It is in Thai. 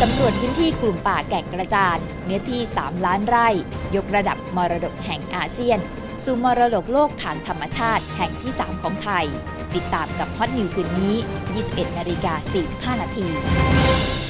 สำรวจพื้นที่กลุ่มป่าแก่งกระจานเนื้อที่ 3 ล้านไร่ยกระดับมรดกแห่งอาเซียนสู่มรดกโลกทางธรรมชาติแห่งที่ 3 ของไทยติดตามกับฮอตนิวคืนนี้ 21:45 น.